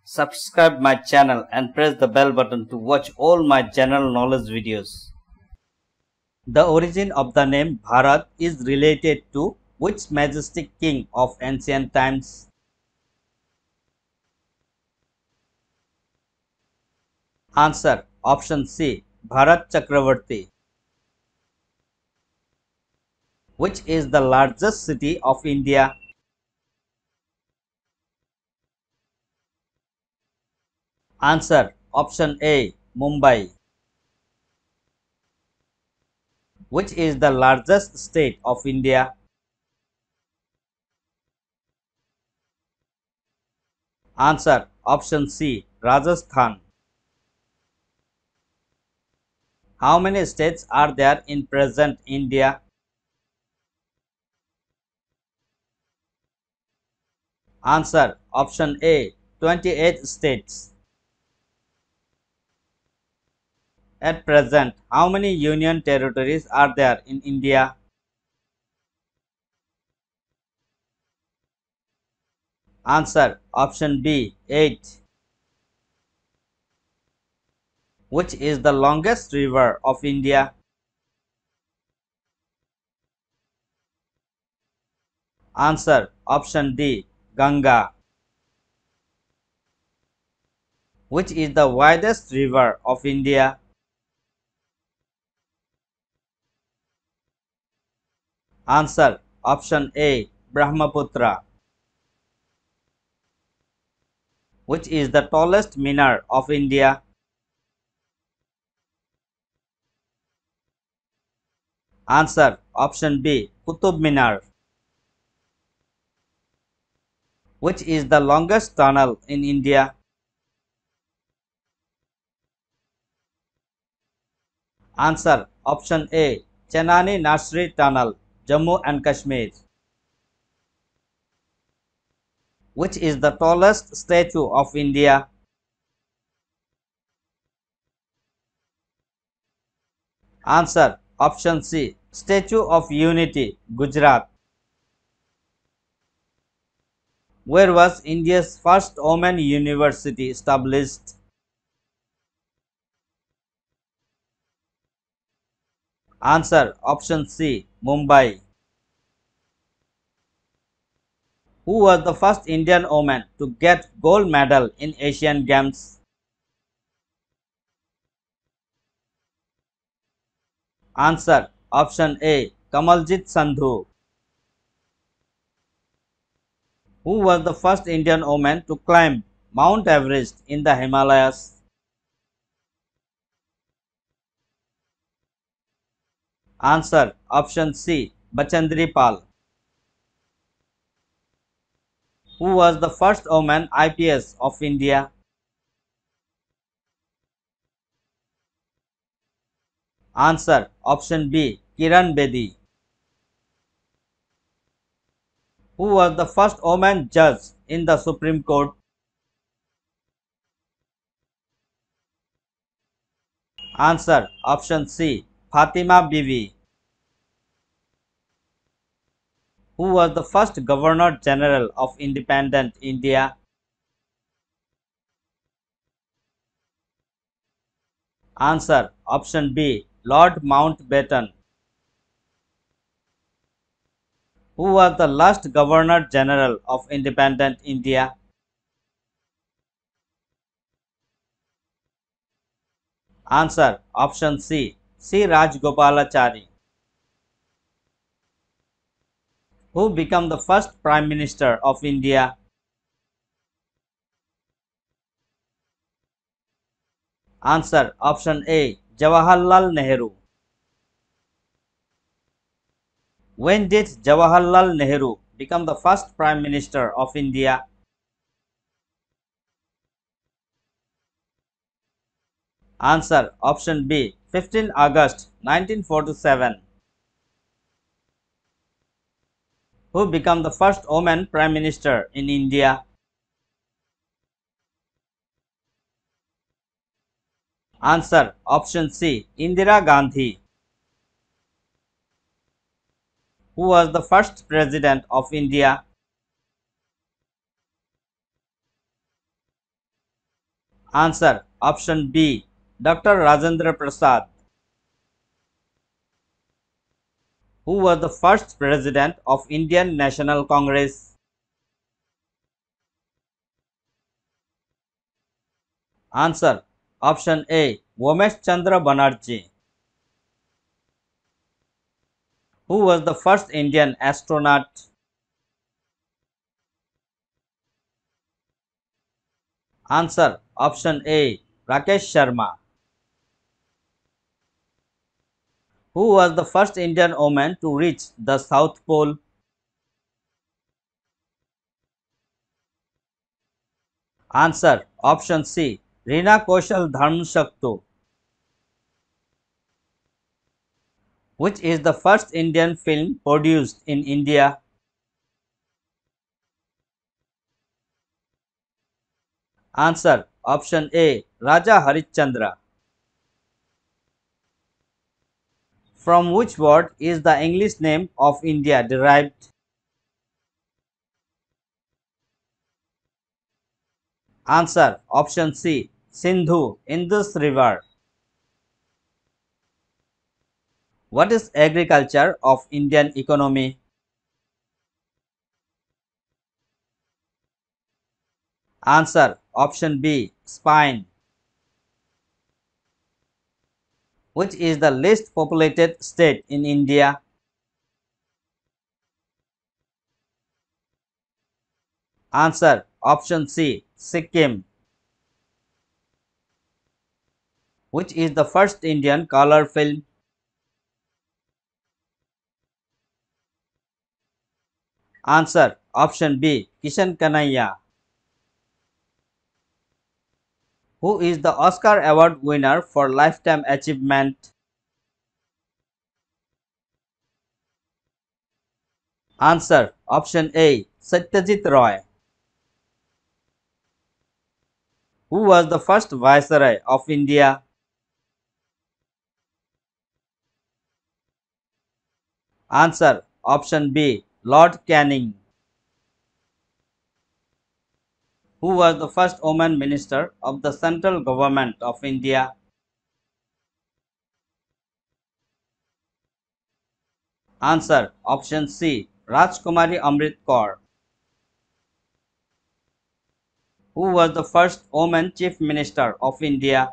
Subscribe my channel and press the bell button to watch all my general knowledge videos. The origin of the name Bharat is related to which majestic king of ancient times? Answer option C, Bharat Chakravarti. Which is the largest city of India? Answer option A, Mumbai. Which is the largest state of India? Answer option C, Rajasthan. How many states are there in present India? Answer option A, 28 states. At present, how many union territories are there in India? Answer option B, 8. Which is the longest river of India? Answer option D, Ganga. Which is the widest river of India? Answer option A, Brahmaputra. Which is the tallest minar of India? Answer option B, Qutub Minar. Which is the longest tunnel in India? Answer option A, Chenani Nasri Tunnel, Jammu and Kashmir. Which is the tallest statue of India? Answer option C, Statue of Unity, Gujarat. Where was India's first women university established? Answer option C, Mumbai. Who was the first Indian woman to get gold medal in Asian Games? Answer option A, Kamaljit Sandhu. Who was the first Indian woman to climb Mount Everest in the Himalayas? Answer option C, Bachendri Pal. Who was the first woman IPS of India? Answer option B, Kiran Bedi. Who was the first woman judge in the Supreme Court? Answer option C, Fatima Bibi. Who was the first Governor General of independent India? Answer option B, Lord Mountbatten. Who was the last Governor General of independent India? Answer option C, C. Rajgopalachari. Who became the first Prime Minister of India? Answer option A, Jawaharlal Nehru. When did Jawaharlal Nehru become the first Prime Minister of India? Answer option B, 15 August 1947. Who became the first woman Prime Minister in India? Answer option C, Indira Gandhi. Who was the first President of India? Answer option B. Dr. Rajendra Prasad. Who was the first president of Indian National Congress? Answer option A. Womesh Chandra Banerjee. Who was the first Indian astronaut? Answer option A. Rakesh Sharma. Who was the first Indian woman to reach the South Pole? Answer option C. Reena Kaushal Dharmshaktu. Which is the first Indian film produced in India? Answer option A. Raja Harishchandra. From which word is the English name of India derived? Answer option C. Sindhu, Indus River. What is agriculture of Indian economy? Answer option B. Spine. Which is the least populated state in India? Answer option C. Sikkim. Which is the first Indian color film? Answer option B. Kishan Kanhaiya. Who is the Oscar Award winner for Lifetime Achievement? Answer option A. Satyajit Roy. Who was the first Viceroy of India? Answer option B. Lord Canning. Who was the first woman minister of the central government of India? Answer option C. Rajkumari Amrit Kaur. Who was the first woman chief minister of India?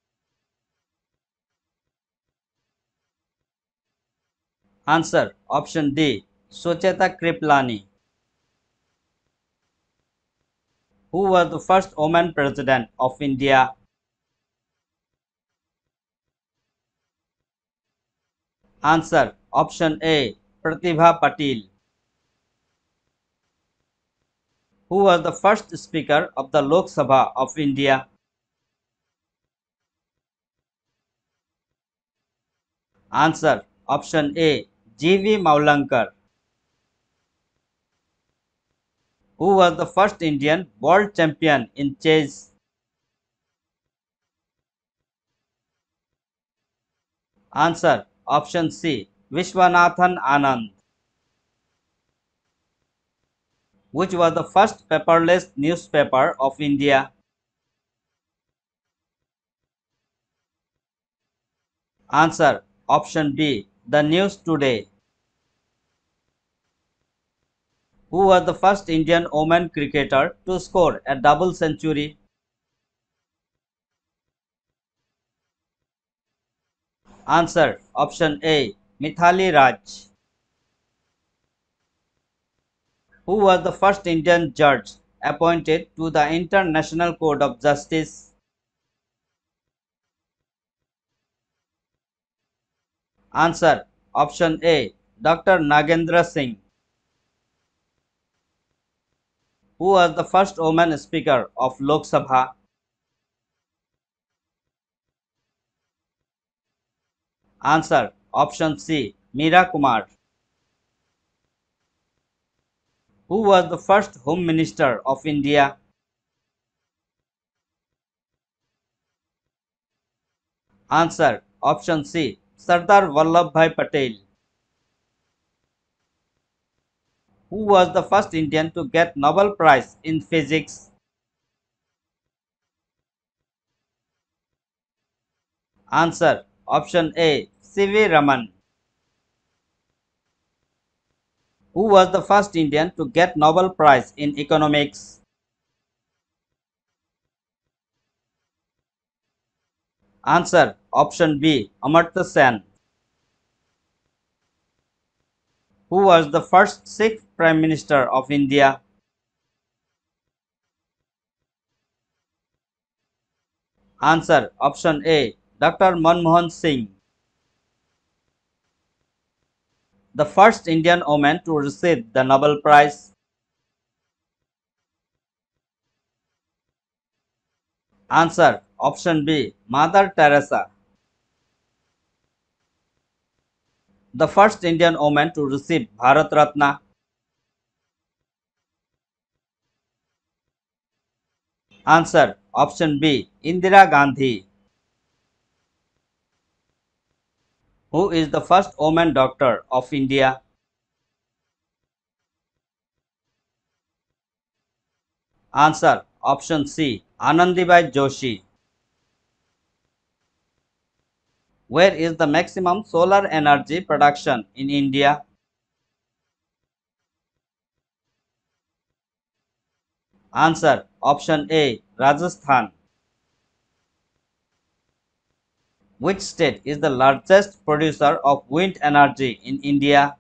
Answer option D. Sucheta Kriplani. Who was the first woman president of India? Answer option A. Pratibha Patil. Who was the first speaker of the Lok Sabha of India? Answer option A. G.V. Maulankar. Who was the first Indian world champion in chess? Answer option C. Vishwanathan Anand. Which was the first paperless newspaper of India? Answer option B. The News Today. Who was the first Indian woman cricketer to score a double century? Answer option A. Mithali Raj. Who was the first Indian judge appointed to the International Court of Justice? Answer option A. Dr. Nagendra Singh. Who was the first woman speaker of Lok Sabha? Answer option C. Meera Kumar. Who was the first Home Minister of India? Answer option C. Sardar Vallabhbhai Patel. Who was the first Indian to get Nobel Prize in Physics? Answer option A. C.V. Raman. Who was the first Indian to get Nobel Prize in Economics? Answer option B. Amartya Sen. Who was the first Sikh Prime Minister of India? Answer option A. Dr. Manmohan Singh. The first Indian woman to receive the Nobel Prize? Answer option B. Mother Teresa. The first Indian woman to receive Bharat Ratna? Answer option B. Indira Gandhi. Who is the first woman doctor of India? Answer option C. Anandibai Joshi. Where is the maximum solar energy production in India? Answer option A. Rajasthan. Which state is the largest producer of wind energy in India?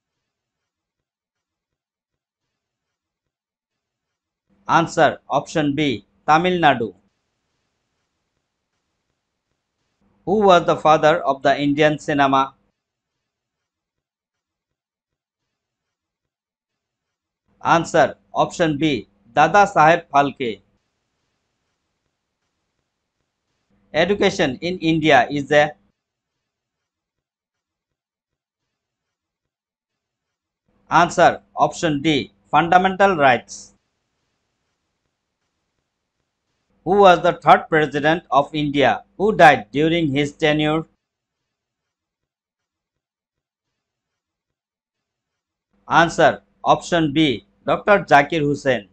Answer option B. Tamil Nadu. Who was the father of the Indian cinema? Answer option B. Dada Saheb Phalke. Education in India is a? Answer option D. Fundamental rights. Who was the third president of India who died during his tenure? Answer option B. Dr. Zakir Hussain.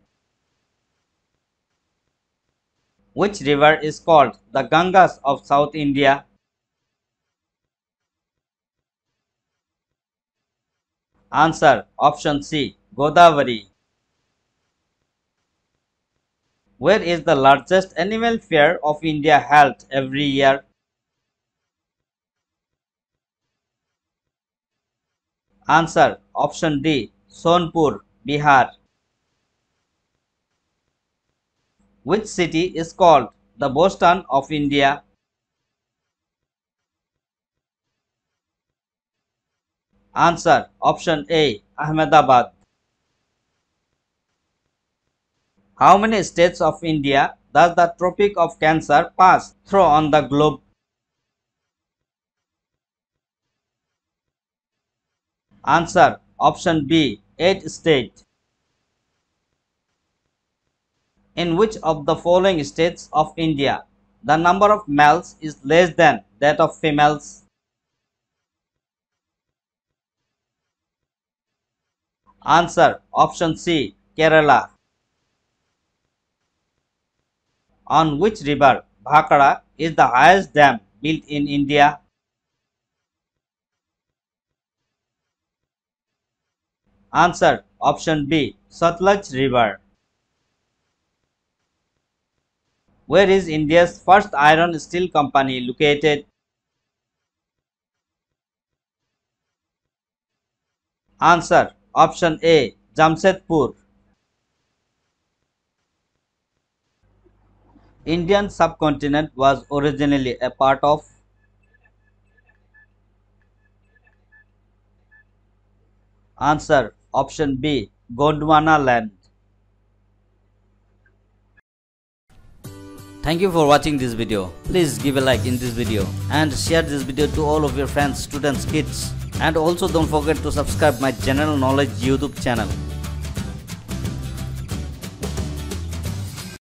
Which river is called the Gangas of South India? Answer option C. Godavari. Where is the largest animal fair of India held every year? Answer option D. Sonpur, Bihar. Which city is called the Boston of India? Answer option A. Ahmedabad. How many states of India does the Tropic of Cancer pass through on the globe? Answer option B. 8 states. In which of the following states of India the number of males is less than that of females? Answer option C. Kerala. On which river Bhakra is the highest dam built in India? Answer option B. Satluj River. Where is India's first iron steel company located? Answer option A. Jamshedpur. Indian subcontinent was originally a part of? Answer option B. Gondwana land. Thank you for watching this video. Please give a like in this video and share this video to all of your friends, students, kids. And also don't forget to subscribe my general knowledge YouTube channel.